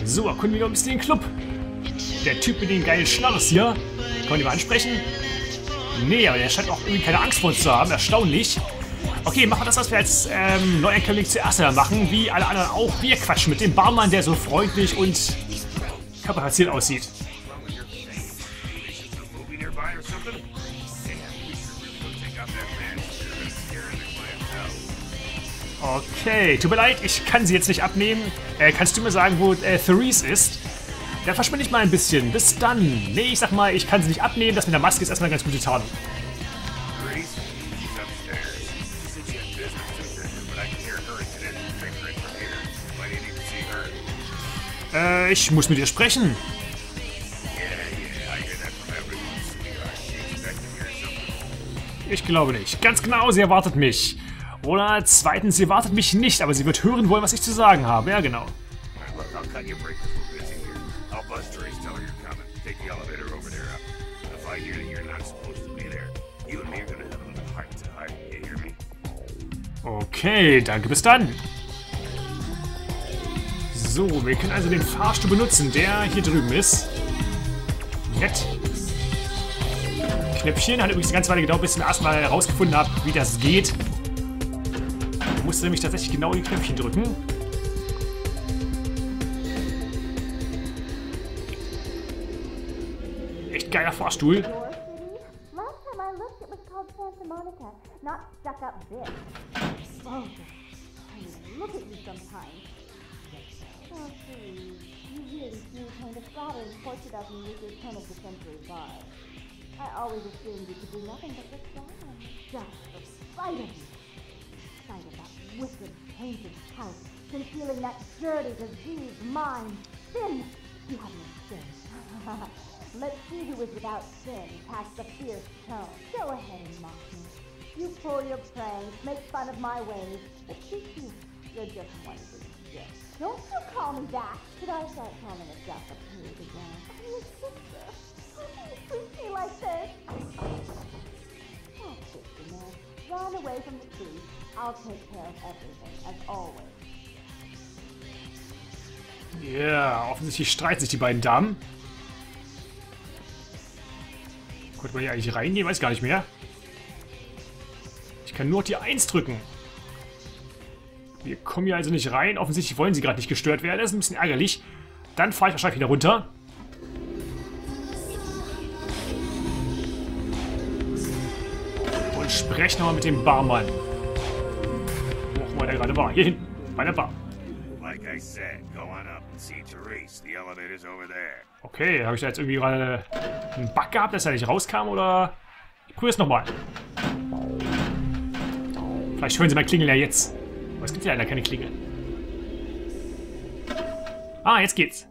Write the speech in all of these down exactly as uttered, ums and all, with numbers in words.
So, erkunden wir noch ein bisschen den Club. Der Typ mit den geilen Schnarres hier. Kann man den mal ansprechen? Nee, aber der scheint auch irgendwie keine Angst vor uns zu haben. Erstaunlich. Okay, machen wir das, was wir als ähm, Neuankömmling zuerst einmal machen. Wie alle anderen auch. Wir quatschen mit dem Barmann, der so freundlich und kapaziert aussieht. Okay, tut mir leid, ich kann sie jetzt nicht abnehmen. Äh, kannst du mir sagen, wo äh, Therese ist? Dann verschwinde ich mal ein bisschen. Bis dann. Nee, ich sag mal, ich kann sie nicht abnehmen. Das mit der Maske ist erstmal eine ganz gute Tarnung. Äh, ich muss mit ihr sprechen. Ich glaube nicht. Ganz genau, sie erwartet mich. Oder zweitens, sie erwartet mich nicht, aber sie wird hören wollen, was ich zu sagen habe. Ja, genau. Okay, danke, bis dann. So, wir können also den Fahrstuhl benutzen, der hier drüben ist. Nett. Knöpfchen hat übrigens eine ganze Weile gedauert, bis ich erstmal herausgefunden habe, wie das geht. Ich musste nämlich tatsächlich genau die Knöpfchen drücken. Echt geiler Fahrstuhl. I always assumed you could do nothing but look down. Just the sight of you. Sight of that wicked, painted house, concealing that dirty, diseased mind. Sin! You have no sin. Let's see who is without sin, past the fierce tone. Go ahead and mock me. You pull your pranks, make fun of my ways, but keep you. You're just one of these jets. Don't you call me that. Should I start calling it just a pig again? I'm your sister. How can you treat me like this? Oh, sister, man. Run away from the truth. I'll take care of everything, as always. Ja, yeah, offensichtlich streiten sich die beiden Damen. Konnte man hier eigentlich reingehen? Weiß gar nicht mehr. Ich kann nur die eins drücken. Wir kommen hier also nicht rein. Offensichtlich wollen sie gerade nicht gestört werden. Das ist ein bisschen ärgerlich. Dann fahre ich wahrscheinlich wieder runter. Und spreche nochmal mit dem Barmann. Wo auch immer der gerade war. Hier hinten, bei der Bar. Okay, habe ich da jetzt irgendwie gerade einen Bug gehabt, dass er nicht rauskam, oder? Ich probiere es nochmal. Vielleicht hören sie mein Klingeln ja jetzt. Aber es gibt ja leider keine Klingel. Ah, jetzt geht's.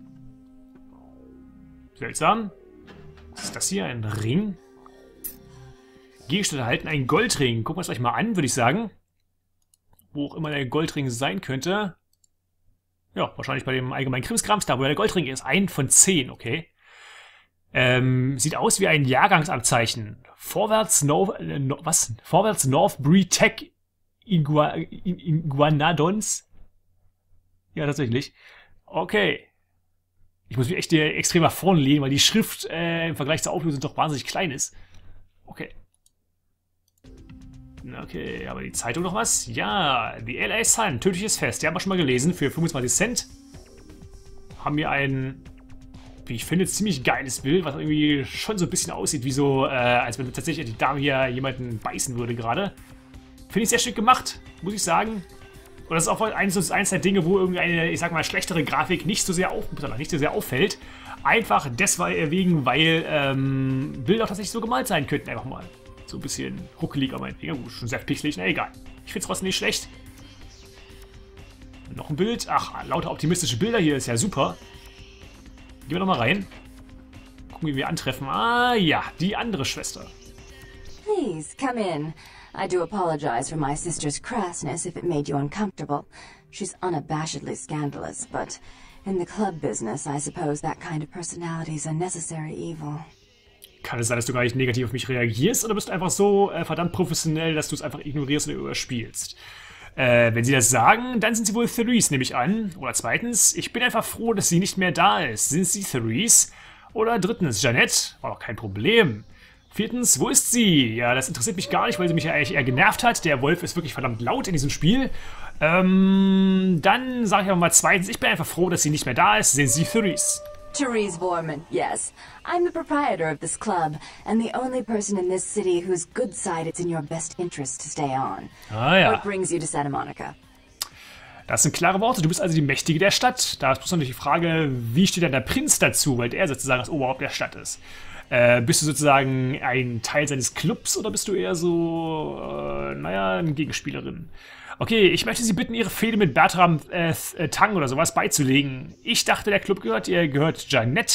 Seltsam. Was ist das hier? Ein Ring? Gegenstände erhalten einen Goldring. Gucken wir uns gleich mal an, würde ich sagen. Wo auch immer der Goldring sein könnte. Ja, wahrscheinlich bei dem allgemeinen Krimskrams, da wo der Goldring ist. Ein von zehn, okay. Ähm, sieht aus wie ein Jahrgangsabzeichen. Vorwärts North, äh, no, was? Vorwärts North Bree Tech Igua, Iguanodons. Ja, tatsächlich. Okay. Ich muss mich echt hier extrem nach vorne lehnen, weil die Schrift äh, im Vergleich zur Auflösung doch wahnsinnig klein ist. Okay. Okay, aber die Zeitung noch was? Ja, die L A Sun, tödliches Fest. Die haben wir schon mal gelesen für fünfundzwanzig Cent. Haben wir ein, wie ich finde, ziemlich geiles Bild, was irgendwie schon so ein bisschen aussieht, wie so, äh, als wenn tatsächlich die Dame hier jemanden beißen würde gerade. Finde ich sehr schön gemacht, muss ich sagen. Und das ist auch eines, das ist eines der Dinge, wo irgendeine, ich sag mal, schlechtere Grafik nicht so sehr, auf, nicht so sehr auffällt. Einfach deswegen, weil ähm, Bilder auch tatsächlich so gemalt sein könnten, einfach mal. So ein bisschen ruckelig, aber ja, gut, schon sehr pixelig, na egal. Ich finde es trotzdem nicht schlecht. Noch ein Bild. Ach, lauter optimistische Bilder hier, ist ja super. Gehen wir noch mal rein. Gucken, wie wir antreffen. Ah ja, die andere Schwester. Please, come in. I do apologize for my sister's crassness if it made you uncomfortable. She's unabashedly scandalous, but in the club business, I suppose that kind of personality is a necessary evil. Kann es sein, dass du gar nicht negativ auf mich reagierst, oder bist du einfach so äh, verdammt professionell, dass du es einfach ignorierst oder überspielst? Äh, wenn Sie das sagen, dann sind Sie wohl Therese, nehme ich an. Oder zweitens, ich bin einfach froh, dass sie nicht mehr da ist. Sind Sie Therese? Oder drittens, Jeanette? War doch kein Problem. Viertens, wo ist sie? Ja, das interessiert mich gar nicht, weil sie mich ja eigentlich eher genervt hat. Der Wolf ist wirklich verdammt laut in diesem Spiel. Ähm, dann sage ich aber mal zweitens, ich bin einfach froh, dass sie nicht mehr da ist. Sind Sie Therese? Therese Vorman, yes. I'm the proprietor of this club, and the only person in this city whose good side it's in your best interest to stay on. Ah ja. What brings you to Santa Monica? Das sind klare Worte. Du bist also die Mächtige der Stadt. Da ist bloß natürlich die Frage, wie steht dann der Prinz dazu, weil der sozusagen das Oberhaupt der Stadt ist. Äh, bist du sozusagen ein Teil seines Clubs oder bist du eher so, äh, naja, eine Gegenspielerin? Okay, ich möchte Sie bitten, Ihre Fehde mit Bertram äh, Tang oder sowas beizulegen. Ich dachte, der Club gehört ihr, gehört Jeanette.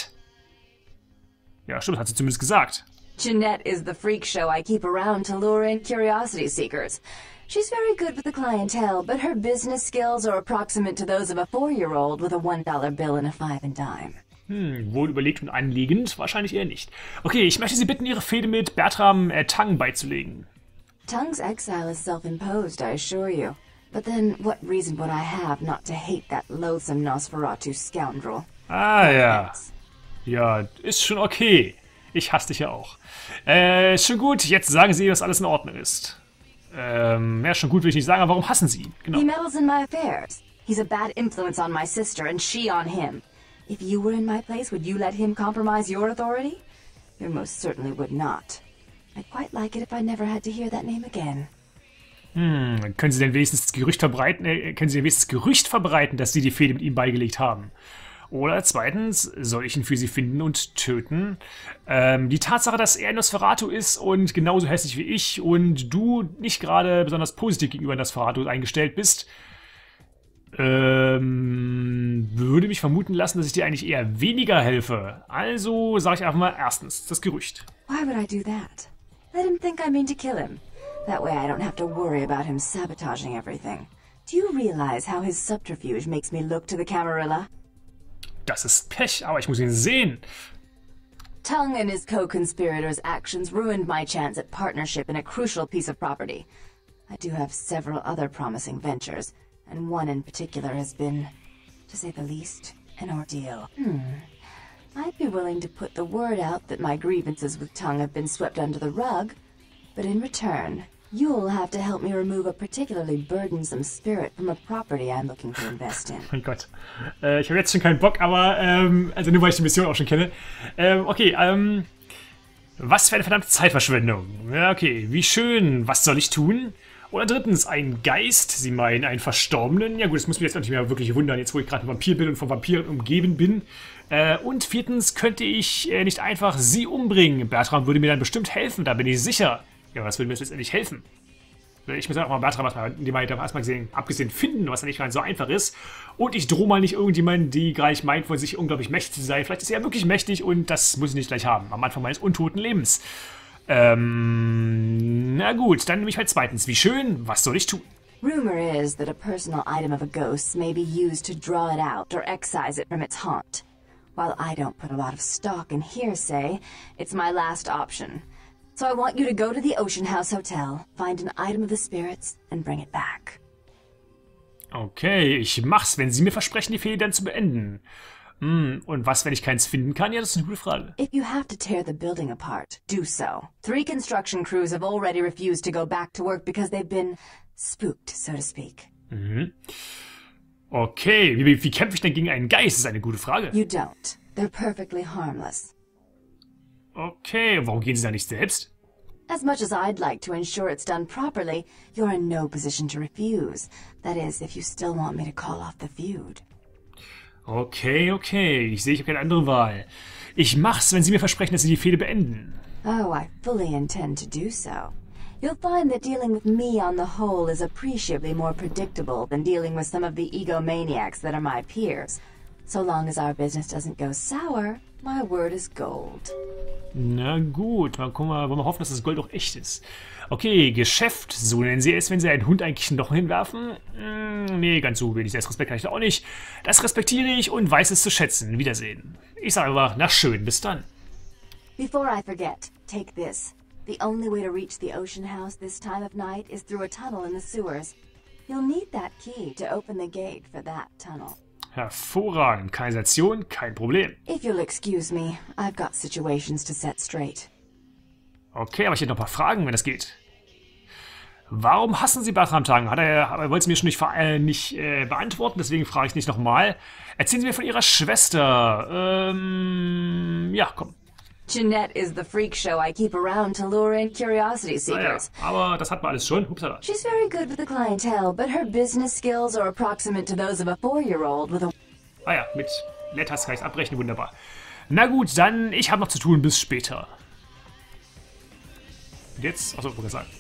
Ja, stimmt, hat sie zumindest gesagt. Jeanette is the freak show I keep around to lure in curiosity seekers. She's very good with the clientele, but her business skills are approximate to those of a four-year-old with a one dollar bill and a five and dime. Hm, wohl überlegt und anliegend? Wahrscheinlich eher nicht. Okay, ich möchte Sie bitten, Ihre Fehde mit Bertram äh, Tang beizulegen. Tang's exile is self-imposed, I assure you. But then, what reason would I have not to hate that loathsome Nosferatu scoundrel? Ah ja. Ja, ist schon okay. Ich hasse dich ja auch. Äh, schon gut, jetzt sagen Sie, dass alles in Ordnung ist. Ähm, ja, schon gut will ich nicht sagen, aber warum hassen Sie ihn? Genau. He meddles in my affairs. He's a bad influence on my sister, and she on him. If you were in my place, would you let him compromise your authority? You most certainly would not. I'd quite like it if I never had to hear that name again. Hm, können Sie denn wenigstens das Gerücht verbreiten, äh, können Sie denn wenigstens das Gerücht verbreiten, dass Sie die Fehde mit ihm beigelegt haben? Oder zweitens, soll ich ihn für Sie finden und töten? Ähm, die Tatsache, dass er Nosferatu ist und genauso hässlich wie ich und du nicht gerade besonders positiv gegenüber Nosferatu eingestellt bist, ähm, würde mich vermuten lassen, dass ich dir eigentlich eher weniger helfe. Also sage ich einfach mal erstens das Gerücht. Why would I do that? Let him think I mean to kill him. That way I don't have to worry about him sabotaging everything. Do you realize how his subterfuge makes me look to the Camarilla? Das ist Pech, aber ich muss ihn sehen. Tung and his co-conspirators' actions ruined my chance at partnership in a crucial piece of property. I do have several other promising ventures, and one in particular has been, to say the least, an ordeal. Hmm. I'd be willing to put the word out that my grievances with Tung have been swept under the rug, but in return, you'll have to help me remove a particularly burdensome spirit from a property I'm looking to invest in. Mein Gott. Äh, ich habe jetzt schon keinen Bock, aber, ähm, also nur weil ich die Mission auch schon kenne. Ähm, okay, ähm, was für eine verdammte Zeitverschwendung. Ja, okay, wie schön, was soll ich tun? Oder drittens, ein Geist, Sie meinen einen Verstorbenen? Ja gut, das muss mich jetzt nicht mehr wirklich wundern, jetzt wo ich gerade ein Vampir bin und von Vampiren umgeben bin. Äh, und viertens, könnte ich äh, nicht einfach Sie umbringen? Bertram würde mir dann bestimmt helfen, da bin ich sicher. Ja, was würde mir jetzt letztendlich helfen? Ich muss auch mal Bertram erstmal, die mal erstmal gesehen, abgesehen finden, was ja nicht ganz so einfach ist. Und ich drohe mal nicht irgendjemanden, die gleich meint, von sich unglaublich mächtig zu sein. Vielleicht ist er ja wirklich mächtig und das muss ich nicht gleich haben. Am Anfang meines untoten Lebens. Ähm, na gut, dann nehme ich halt zweitens. Wie schön, was soll ich tun? Rumor is that a personal item of a ghost's may be used to draw it out or excise it from its haunt. While I don't put a lot of stock in hearsay, it's my last option. So I want you to go to the Ocean House Hotel, find an item of the spirits, and bring it back. Okay, ich mach's, wenn Sie mir versprechen, die Fehde dann zu beenden. Hm, und was, wenn ich keins finden kann? Ja, das ist eine gute Frage. If you have to tear the building apart, do so. Three construction crews have already refused to go back to work because they've been spooked, so to speak. Mhm. Okay, wie, wie, wie kämpfe ich denn gegen einen Geist? Das ist eine gute Frage. You don't. They're perfectly harmless. Okay, warum gehen Sie da nicht selbst? As much as I'd like to ensure it's done properly, you're in no position to refuse. That is, if you still want me to call off the feud. Okay, okay. Ich sehe, ich habe keine andere Wahl. Ich mach's, wenn Sie mir versprechen, dass Sie die Fehde beenden. Oh, I fully intend to do so. You'll find that dealing with me on the whole is appreciably more predictable than dealing with some of the egomaniacs that are my peers. So long as our business doesn't go sour, my word is gold. Na gut, mal gucken, wollen wir hoffen, dass das Gold auch echt ist. Okay, Geschäft, so nennen Sie es, wenn Sie einen Hund einen Knochen hinwerfen? Hm, nee, ganz so wenig Selbstrespekt kann ich da auch nicht. Das respektiere ich und weiß es zu schätzen. Wiedersehen. Ich sage einfach, na schön, bis dann. Before I forget, take this. The only way to reach the Ocean House this time of night is through a tunnel in the sewers. You'll need that key to open the gate for that tunnel. Hervorragend. Kanalisation, kein Problem. If you'll excuse me, I've got situations to set straight. Okay, aber ich hätte noch ein paar Fragen, wenn das geht. Warum hassen Sie Bartram-Tang? Hat er, er wollte es mir schon nicht, äh, nicht äh, beantworten, deswegen frage ich nicht nochmal. Erzählen Sie mir von Ihrer Schwester. Ähm, ja, komm. Jeanette is the freak show I keep around to lure in curiosity seekers. Naja, aber das hat man alles schon. Upsala. She's very good with the clientele, but her business skills are approximate to those of a four-year-old with a... Ah ja, mit Letters kann ich abbrechen, wunderbar. Na gut, dann, ich habe noch zu tun, bis später. Und jetzt, achso, wollte sagen.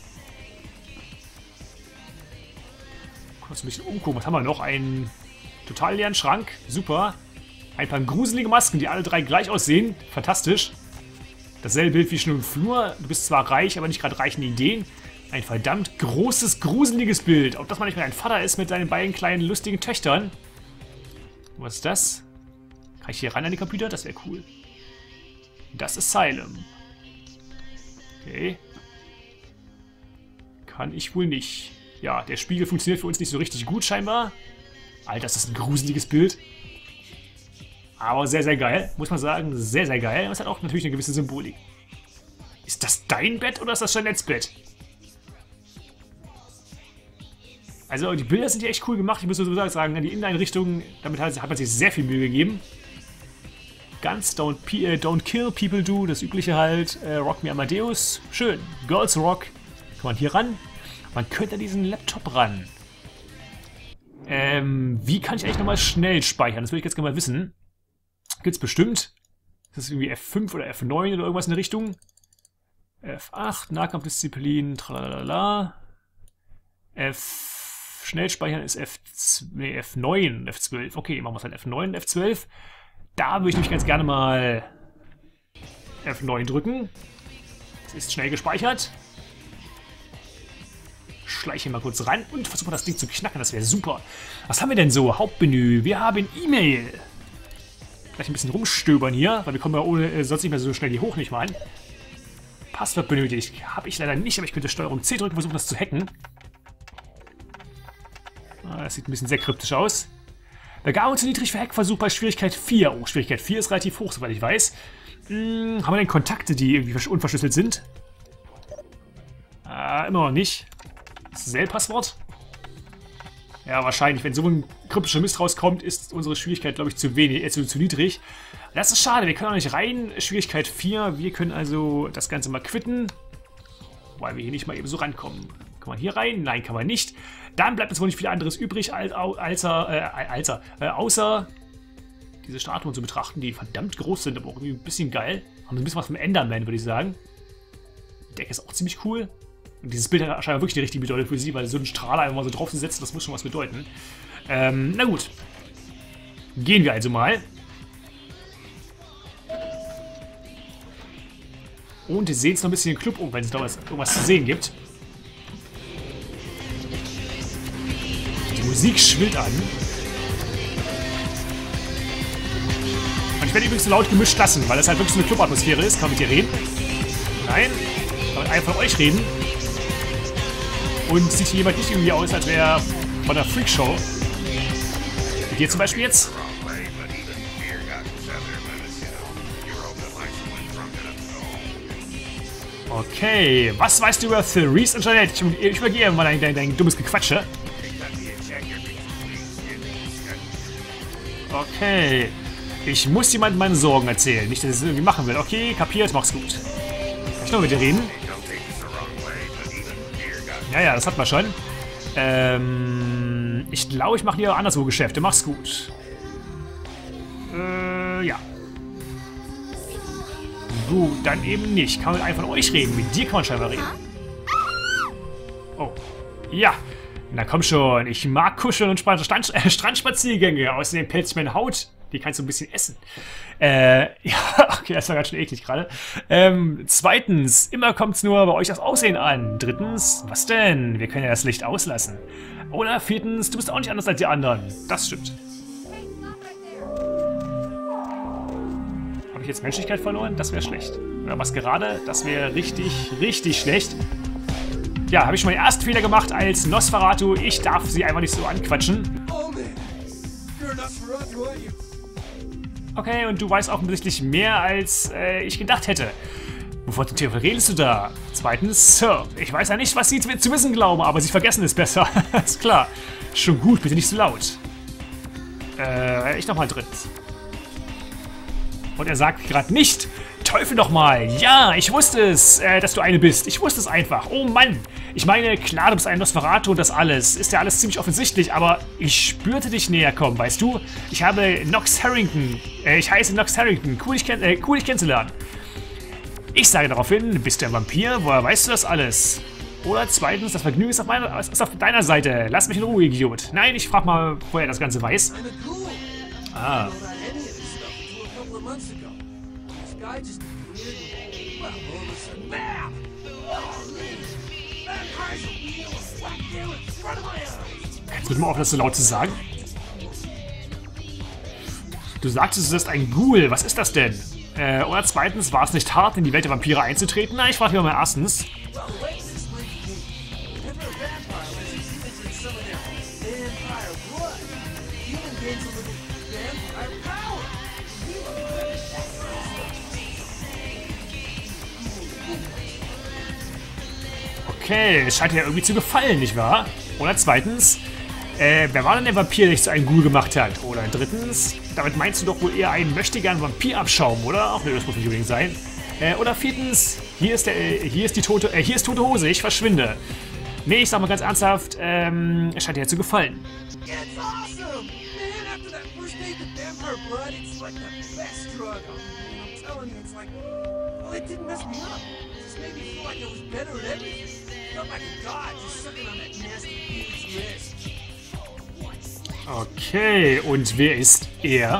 Kurz ein bisschen umgucken, was haben wir noch? Einen total leeren Schrank, super. Ein paar gruselige Masken, die alle drei gleich aussehen, fantastisch. Dasselbe Bild wie schon im Flur. Du bist zwar reich, aber nicht gerade reich in Ideen. Ein verdammt großes, gruseliges Bild. Ob das mal nicht mehr ein Vater ist mit seinen beiden kleinen, lustigen Töchtern. Was ist das? Kann ich hier ran an die Computer? Das wäre cool. Das Asylum. Okay. Kann ich wohl nicht. Ja, der Spiegel funktioniert für uns nicht so richtig gut scheinbar. Alter, das ist ein gruseliges Bild. Aber sehr, sehr geil, muss man sagen. Sehr, sehr geil. Und es hat auch natürlich eine gewisse Symbolik. Ist das dein Bett oder ist das Jeanettes Bett? Also die Bilder sind ja echt cool gemacht. Ich muss so sagen, die Inneneinrichtung, damit hat, hat man sich sehr viel Mühe gegeben. Ganz Don't, äh, don't Kill People Do, das übliche halt. Äh, Rock Me Amadeus, schön. Girls Rock, kann man hier ran. Man könnte an diesen Laptop ran. Ähm, wie kann ich eigentlich nochmal schnell speichern? Das will ich jetzt gerne mal wissen. Gibt's bestimmt. Das ist irgendwie F fünf oder F neun oder irgendwas in der Richtung. F acht, Nahkampfdisziplin, tralalala. F... Schnellspeichern ist F... Nee, F neun, F zwölf. Okay, machen wir es halt F neun, F zwölf. Da würde ich nämlich ganz gerne mal F neun drücken. Es ist schnell gespeichert. Schleiche mal kurz rein und versuche das Ding zu knacken. Das wäre super. Was haben wir denn so? Hauptmenü. Wir haben E-Mail. Gleich ein bisschen rumstöbern hier, weil wir kommen ja ohne, äh, sonst nicht mehr so schnell hier hoch, nicht mal an. Passwort benötigt. Habe ich leider nicht, aber ich könnte Steuerung C drücken, versuchen das zu hacken. Ah, das sieht ein bisschen sehr kryptisch aus. Begabung zu niedrig für Hackversuch bei Schwierigkeit vier. Oh, Schwierigkeit vier ist relativ hoch, soweit ich weiß. Hm, haben wir denn Kontakte, die irgendwie unverschlüsselt sind? Ah, immer noch nicht. Cell-Passwort? Ja, wahrscheinlich. Wenn so ein kryptischer Mist rauskommt, ist unsere Schwierigkeit, glaube ich, zu wenig, äh, zu, zu niedrig. Das ist schade. Wir können auch nicht rein. Schwierigkeit vier. Wir können also das Ganze mal quitten. Weil wir hier nicht mal eben so rankommen. Kann man hier rein? Nein, kann man nicht. Dann bleibt uns wohl nicht viel anderes übrig, als, als, äh, als, äh, außer diese Statuen zu betrachten, die verdammt groß sind, aber auch irgendwie ein bisschen geil. Haben ein bisschen was vom Enderman, würde ich sagen. Die Decke ist auch ziemlich cool. Und dieses Bild hat scheinbar wirklich die richtige Bedeutung für sie, weil so einen Strahler einfach mal so drauf zu setzen, das muss schon was bedeuten. Ähm, na gut. Gehen wir also mal. Und sehen jetzt noch ein bisschen den Club um, wenn es da was, irgendwas zu sehen gibt. Die Musik schwillt an. Und ich werde übrigens so laut gemischt lassen, weil das halt wirklich so eine Clubatmosphäre ist. Kann man mit dir reden? Nein. Kann mit einem von euch reden? Und sieht hier jemand nicht irgendwie aus, als wäre er von der Freakshow. Wie dir zum Beispiel jetzt? Okay, was weißt du über Therese und Jeanette? Ich, ich übergehe mal dein, dein, dein dummes Gequatsche. Okay. Ich muss jemandem meine Sorgen erzählen. Nicht, dass ich es irgendwie machen will. Okay, kapiert, mach's gut. Kann ich noch mit dir reden? Ja, ja, das hat man schon. Ähm, ich glaube, ich mache hier anderswo Geschäfte. Mach's gut. Äh, ja. Gut, dann eben nicht. Kann mit einem von euch reden. Mit dir kann man scheinbar reden. Oh. Ja. Na komm schon. Ich mag Kuscheln und Strand äh, Strandspaziergänge. Außerdem pelzt meine Haut. Die kannst du ein bisschen essen. Äh, ja, okay, das war ganz schön eklig gerade. Ähm, zweitens, immer kommt's nur bei euch das Aussehen an. Drittens, was denn? Wir können ja das Licht auslassen. Oder viertens, du bist auch nicht anders als die anderen. Das stimmt. Habe ich jetzt Menschlichkeit verloren? Das wäre schlecht. Oder Maskerade? Das wäre richtig, richtig schlecht. Ja, habe ich schon meinen ersten Fehler gemacht als Nosferatu. Ich darf sie einfach nicht so anquatschen. Okay, und du weißt offensichtlich mehr, als äh, ich gedacht hätte. Wovon zum Teufel redest du da? Zweitens, Sir, ich weiß ja nicht, was sie zu wissen glauben, aber sie vergessen es besser. Ist klar. Schon gut, bitte nicht so laut. Äh, ich nochmal drittens. Und er sagt gerade nicht, Teufel doch mal. Ja, ich wusste es, äh, dass du eine bist. Ich wusste es einfach. Oh Mann. Ich meine, klar, du bist ein Nosferatu und das alles. Ist ja alles ziemlich offensichtlich, aber ich spürte dich näher kommen, weißt du? Ich habe Nox Harrington. Äh, ich heiße Nox Harrington. Cool, dich, kenn äh, cool, dich kennenzulernen. Ich sage daraufhin, bist du ein Vampir? Woher weißt du das alles? Oder zweitens, das Vergnügen ist auf, meiner, ist auf deiner Seite. Lass mich in Ruhe, Idiot. Nein, ich frag mal, woher er das Ganze weiß. Ah. Kannst du mal auf, das so laut zu sagen? Du sagtest, du bist ein Ghoul. Was ist das denn? Äh, oder zweitens, war es nicht hart, in die Welt der Vampire einzutreten? Na, ich frage mich mal erstens. Okay, es scheint ja irgendwie zu gefallen, nicht wahr? Oder zweitens, äh, wer war denn der Vampir, der dich zu einem Ghoul gemacht hat? Oder drittens, damit meinst du doch wohl eher einen möchtegern Vampirabschaum, oder? Auch ne, das muss nicht unbedingt sein. Äh, oder viertens, hier ist der, äh, hier ist die tote, äh, hier ist tote Hose, ich verschwinde. Nee, ich sag mal ganz ernsthaft, ähm, es scheint dir ja zu gefallen. Okay, und wer ist er?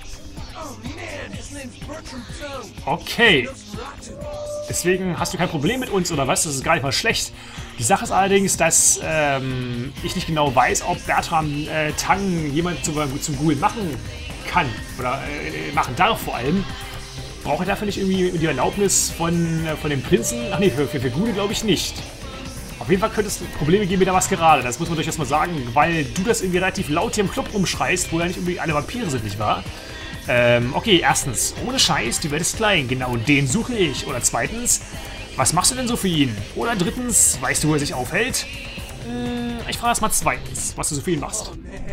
Okay. Deswegen hast du kein Problem mit uns, oder was? Das ist gar nicht mal schlecht. Die Sache ist allerdings, dass ähm, ich nicht genau weiß, ob Bertram äh, Tang jemand zum, zum Ghoul machen kann. Oder äh, machen darf vor allem. Brauche ich dafür nicht irgendwie die Erlaubnis von, äh, von dem Prinzen? Ach nee, für, für, für Ghoul glaube ich nicht. Auf jeden Fall könnte es Probleme geben mit der Maskerade, das muss man durchaus mal sagen, weil du das irgendwie relativ laut hier im Club rumschreist, wo ja nicht irgendwie alle Vampire sind, nicht wahr? Ähm, okay, erstens, ohne Scheiß, die Welt ist klein, genau den suche ich. Oder zweitens, was machst du denn so für ihn? Oder drittens, weißt du, wo er sich aufhält? Hm, ich frage erst mal zweitens, was du so für ihn machst.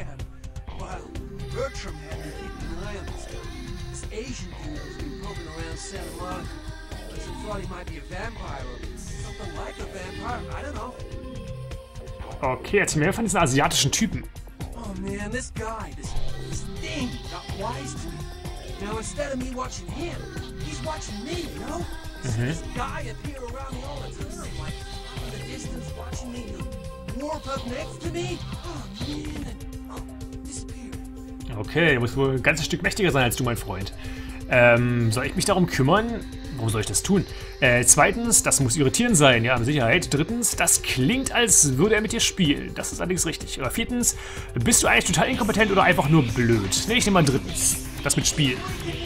Okay, erzähl mir von diesen asiatischen Typen. Oh man, this guy, this, this thing got wise to me. Now instead of me watching him, he's watching me, you know? This, Mhm. this guy appear around me all the time, like in the distance watching me, he'll warp up next to me. Oh man, and oh, disappear. Okay, er muss wohl ein ganzes Stück mächtiger sein als du, mein Freund. Ähm, soll ich mich darum kümmern? Warum soll ich das tun? Äh, zweitens, das muss irritierend sein, ja, mit Sicherheit. Drittens, das klingt, als würde er mit dir spielen. Das ist allerdings richtig. Oder viertens, bist du eigentlich total inkompetent oder einfach nur blöd? Ne, ich nehme mal drittens. Das mit Spielen.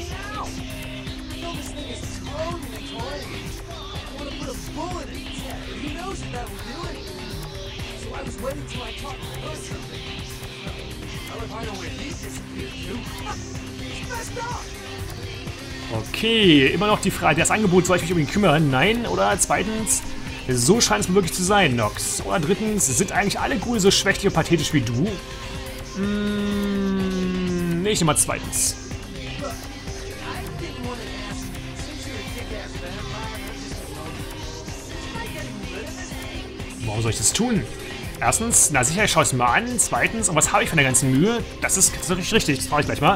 Okay, immer noch die Frage, das Angebot, soll ich mich um ihn kümmern? Nein. Oder zweitens, so scheint es mir wirklich zu sein, Nox. Oder drittens, sind eigentlich alle Ghouls so schwächlich und pathetisch wie du? Hm, nee, ich nehme mal zweitens. Warum soll ich das tun? Erstens, na sicher, ich schaue es mir mal an. Zweitens, und was habe ich von der ganzen Mühe? Das ist, das ist richtig, richtig, das mache ich gleich mal.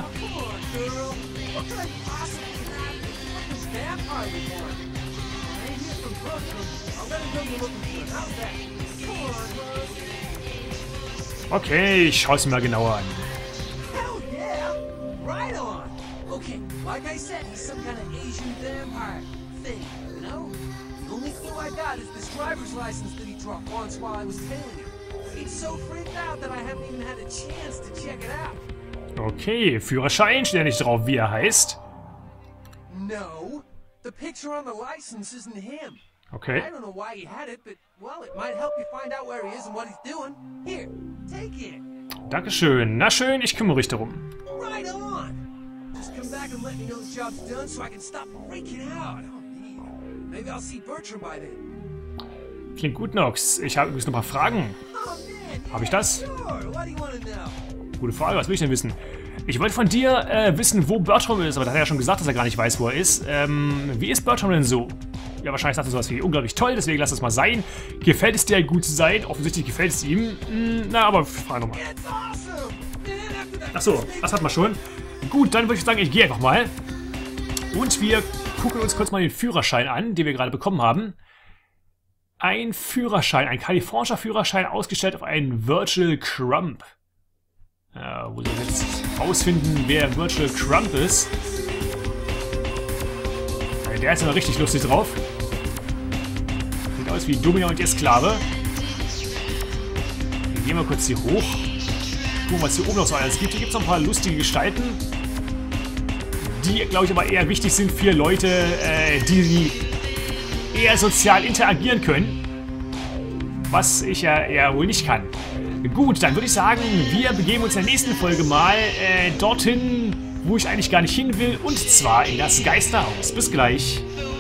Okay, ich schaue es mir mal genauer an. Hell yeah! Right on! Okay, like I said, he's some kind of Asian vampire thing, you know? The only clue I got is this driver's license that he dropped once while I was tailing him. He's so freaked out that I haven't even had a chance to check it out. Okay, Führerschein steht ja nicht drauf, wie er heißt. No, the picture on the license isn't him. Okay. I don't know why he had it, but, well, it might help you find out where he is and what he's doing. Here, take it. Dankeschön. Na schön, ich kümmere mich darum. Right on. Just come back and let me know the job's done so I can stop freaking out. Oh, man. Maybe I'll see Bertram by then. Klingt gut, Nox. Ich habe übrigens noch ein paar Fragen. Oh, man. Habe ich das? Sure. What do you want to know? Gute Frage, was will ich denn wissen? Ich wollte von dir äh, wissen, wo Bertram ist, aber da hat er ja schon gesagt, dass er gar nicht weiß, wo er ist. Ähm, wie ist Bertram denn so? Ja, wahrscheinlich sagt er sowas wie unglaublich toll, deswegen lass das mal sein. Gefällt es dir gut zu sein? Offensichtlich gefällt es ihm. Hm, na, aber frag nochmal. Achso, das hat man schon. Gut, dann würde ich sagen, ich gehe einfach mal. Und wir gucken uns kurz mal den Führerschein an, den wir gerade bekommen haben. Ein Führerschein, ein kalifornischer Führerschein, ausgestellt auf einen Virtual Crump. Ja, wo soll ich jetzt rausfinden, wer Virtual Crump ist? Ja, der ist aber richtig lustig drauf. Sieht aus wie Domino und ihr Sklave. Wir gehen mal kurz hier hoch. Gucken, was hier oben noch so alles gibt. Hier gibt es noch ein paar lustige Gestalten. Die, glaube ich, aber eher wichtig sind für Leute, äh, die eher sozial interagieren können. Was ich ja eher wohl nicht kann. Gut, dann würde ich sagen, wir begeben uns in der nächsten Folge mal äh, dorthin, wo ich eigentlich gar nicht hin will. Und zwar in das Geisterhaus. Bis gleich.